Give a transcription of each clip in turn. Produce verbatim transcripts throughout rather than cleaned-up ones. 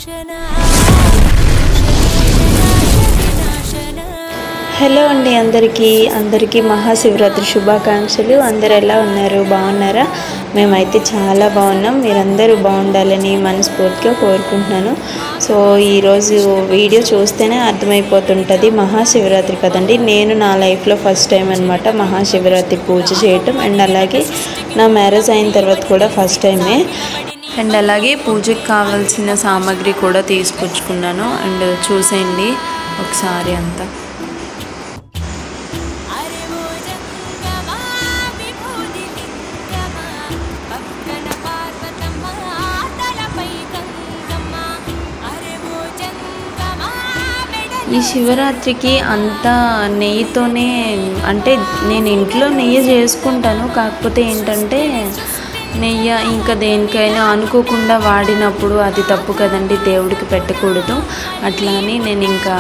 Hello అండి, అందరికీ అందరికీ మహాశివరాత్రి శుభాకాంక్షలు. అందరు ఎలా ఉన్నారు? బాగున్నారా? మేమైతే చాలా బాగున్నాం. మీరందరూ బాగుండాలని మనస్ఫూర్తిగా కోరుకుంటున్నాను. సో ఈరోజు వీడియో చూస్తేనే అర్థమైపోతుంటుంది, మహాశివరాత్రి కదండి. నేను నా లైఫ్లో ఫస్ట్ టైం అనమాట మహాశివరాత్రి పూజ చేయటం. అండ్ అలాగే నా మ్యారేజ్ అయిన తర్వాత కూడా ఫస్ట్ టైమే. అండ్ అలాగే పూజకు కావాల్సిన సామాగ్రి కూడా తీసుకొచ్చుకున్నాను. అండ్ చూసేయండి ఒకసారి అంతా. ఈ శివరాత్రికి అంతా నెయ్యితోనే, అంటే నేను ఇంట్లో నెయ్యి చేసుకుంటాను. కాకపోతే ఏంటంటే నెయ్యి ఇంకా దేనికైనా అనుకోకుండా వాడినప్పుడు అది తప్పు కదండి, దేవుడికి పెట్టకూడదు. అట్లా అని నేను ఇంకా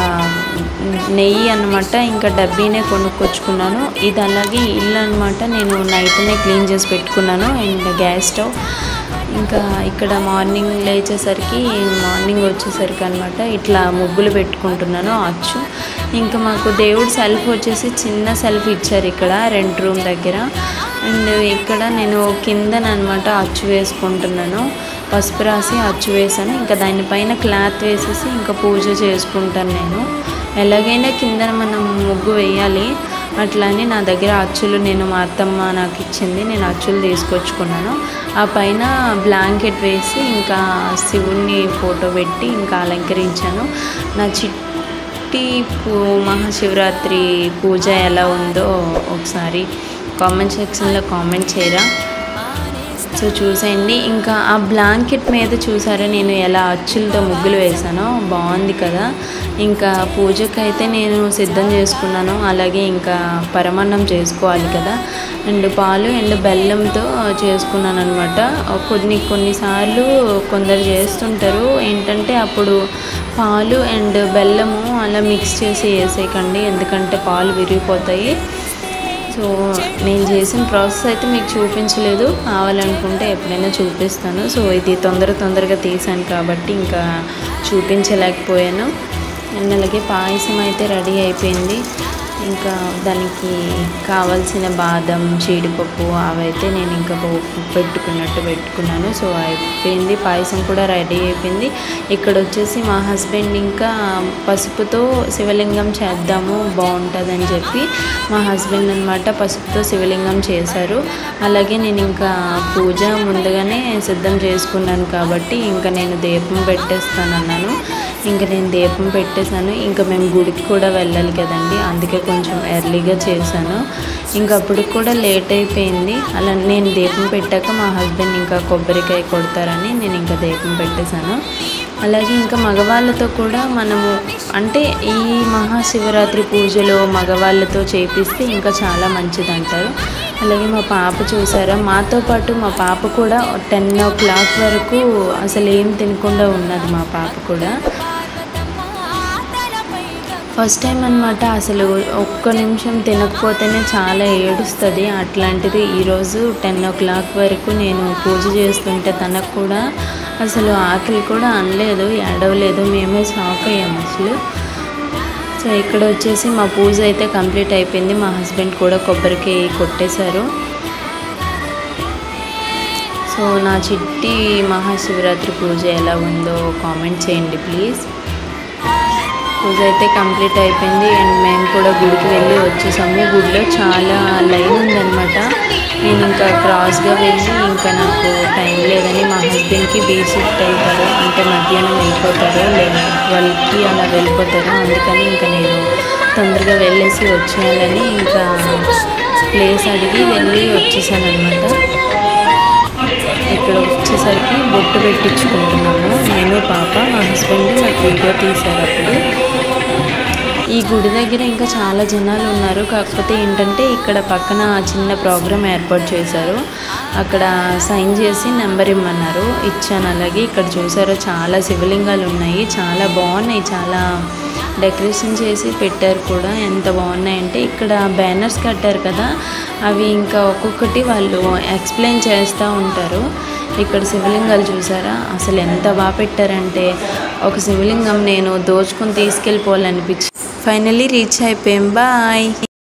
నెయ్యి అనమాట ఇంకా డబ్బీనే కొనుక్కొచ్చుకున్నాను. ఇది అలాగే ఇల్లు అనమాట, నేను నైట్నే క్లీన్ చేసి పెట్టుకున్నాను. అండ్ గ్యాస్ స్టవ్ ఇంకా ఇక్కడ మార్నింగ్ లేచేసరికి మార్నింగ్ వచ్చేసరికి అనమాట ఇట్లా ముగ్గులు పెట్టుకుంటున్నాను అచ్చు. ఇంకా మాకు దేవుడు సెల్ఫ్ వచ్చేసి చిన్న సెల్ఫ్ ఇచ్చారు ఇక్కడ రెంట్ రూమ్ దగ్గర. అండ్ ఇక్కడ నేను కిందనమాట అచ్చు వేసుకుంటున్నాను, పసుపు రాసి అచ్చు వేసాను. ఇంకా దానిపైన క్లాత్ వేసేసి ఇంకా పూజ చేసుకుంటాను నేను. ఎలాగైనా కిందన మనం ముగ్గు వేయాలి. అట్లా అని నా దగ్గర అచ్చులు నేను మా అత్తమ్మ నాకు ఇచ్చింది, నేను అచ్చులు తీసుకొచ్చుకున్నాను. ఆ పైన బ్లాంకెట్ వేసి ఇంకా శివుణ్ణి ఫోటో పెట్టి ఇంకా అలంకరించాను. నా చిట్టి పూ మహాశివరాత్రి పూజ ఎలా ఉందో ఒకసారి కామెంట్ సెక్షన్లో కామెంట్ చేయరా. సో చూసేయండి. ఇంకా ఆ బ్లాంకెట్ మీద చూసారా నేను ఎలా అచ్చులతో ముగ్గులు వేసానో, బాగుంది కదా. ఇంకా పూజకైతే నేను సిద్ధం చేసుకున్నాను. అలాగే ఇంకా పరమాన్నం చేసుకోవాలి కదా. అండ్ పాలు అండ్ బెల్లంతో చేసుకున్నాను అనమాట. కొన్ని కొన్నిసార్లు కొందరు చేస్తుంటారు ఏంటంటే అప్పుడు పాలు అండ్ బెల్లము అలా మిక్స్ చేసి వేసేయకండి, ఎందుకంటే పాలు విరిగిపోతాయి. సో నేను చేసిన ప్రాసెస్ అయితే మీకు చూపించలేదు, కావాలనుకుంటే ఎప్పుడైనా చూపిస్తాను. సో ఇది తొందర తొందరగా తీసాను కాబట్టి ఇంకా చూపించలేకపోయాను. అండ్ అలాగే పాయసం అయితే రెడీ అయిపోయింది. ఇంకా దానికి కావాల్సిన బాదం జీడిపప్పు అవైతే నేను ఇంకా పెట్టుకున్నట్టు పెట్టుకున్నాను. సో అయిపోయింది, పాయసం కూడా రెడీ అయిపోయింది. ఇక్కడ వచ్చేసి మా హస్బెండ్ ఇంకా పసుపుతో శివలింగం చేద్దాము బాగుంటుందని చెప్పి మా హస్బెండ్ అనమాట పసుపుతో శివలింగం చేశారు. అలాగే నేను ఇంకా పూజ ముందుగానే సిద్ధం చేసుకున్నాను కాబట్టి ఇంకా నేను దీపం పెట్టేస్తాను అన్నాను. ఇంకా నేను దీపం పెట్టేశాను. ఇంకా మేము గుడికి కూడా వెళ్ళాలి కదండి, అందుకే కొంచెం ఎర్లీగా చేశాను. ఇంకా అప్పుడు కూడా లేట్ అయిపోయింది. అలా నేను దీపం పెట్టాక మా హస్బెండ్ ఇంకా కొబ్బరికాయ కొడతారని నేను ఇంకా దీపం పెట్టేశాను. అలాగే ఇంకా మగవాళ్ళతో కూడా మనము అంటే ఈ మహాశివరాత్రి పూజలో మగవాళ్ళతో చేపిస్తే ఇంకా చాలా మంచిది అంటారు. అలాగే మా పాప చూసారా, మాతో పాటు మా పాప కూడా టెన్ ఓ క్లాక్ వరకు అసలు ఏం తినకుండా ఉన్నది మా పాప కూడా. ఫస్ట్ టైం అనమాట, అసలు ఒక్క నిమిషం తినకపోతేనే చాలా ఏడుస్తుంది. అట్లాంటిది ఈరోజు టెన్ ఓ క్లాక్ వరకు నేను పూజ చేస్తుంటే తనకు కూడా అసలు ఆకలి కూడా అనలేదు, ఏడవలేదు. మేమే షాక్ అయ్యాము అసలు. సో ఇక్కడ వచ్చేసి మా పూజ అయితే కంప్లీట్ అయిపోయింది. మా హస్బెండ్ కూడా కొబ్బరికాయ కొట్టేశారు. సో నా చిట్టి మహాశివరాత్రి పూజ ఎలా ఉందో కామెంట్ చేయండి ప్లీజ్. పూజ అయితే కంప్లీట్ అయిపోయింది. అండ్ మేము కూడా గుడికి వెళ్ళి వచ్చేసాము. గుడిలో చాలా లైన్ ఉందన్నమాట. నేను ఇంకా క్రాస్గా వెళ్ళి ఇంకా నాకు టైం లేదని మా హస్బెండ్కి బీచ్ షిఫ్ట్ అవుతారు, అంటే మధ్యాహ్నం వెళ్ళిపోతారు, లేదా ట్వెల్వ్కి అలా వెళ్ళిపోతారు. అందుకని ఇంకా నేను తొందరగా వెళ్ళేసి వచ్చేయాలని ఇంకా ప్లేస్ అడిగి వెళ్ళి వచ్చేసాను అనమాట. ఇక్కడ వచ్చేసరికి బొట్టు పెట్టించుకుంటున్నాము నేను పాప. మా హస్బెండ్ నాకు వీడియో తీశారు అప్పుడు. ఈ గుడి దగ్గర ఇంకా చాలా జనాలు ఉన్నారు. కాకపోతే ఏంటంటే ఇక్కడ పక్కన చిన్న ప్రోగ్రామ్ ఏర్పాటు చేశారు. అక్కడ సైన్ చేసి నెంబర్ ఇమ్మన్నారు, ఇచ్చాను. అలాగే ఇక్కడ చూసారో చాలా శివలింగాలు ఉన్నాయి, చాలా బాగున్నాయి, చాలా డెకరేషన్ చేసి పెట్టారు కూడా. ఎంత బాగున్నాయంటే ఇక్కడ బ్యానర్స్ కట్టారు కదా, అవి ఇంకా ఒక్కొక్కటి వాళ్ళు ఎక్స్ప్లెయిన్ చేస్తూ ఉంటారు. ఇక్కడ శివలింగాలు చూసారా, అసలు ఎంత బాగా పెట్టారంటే ఒక శివలింగం నేను దోచుకొని తీసుకెళ్ళిపోవాలనిపించి ఫైనల్లీ రీచ్ అయిపోయాం. బాయ్.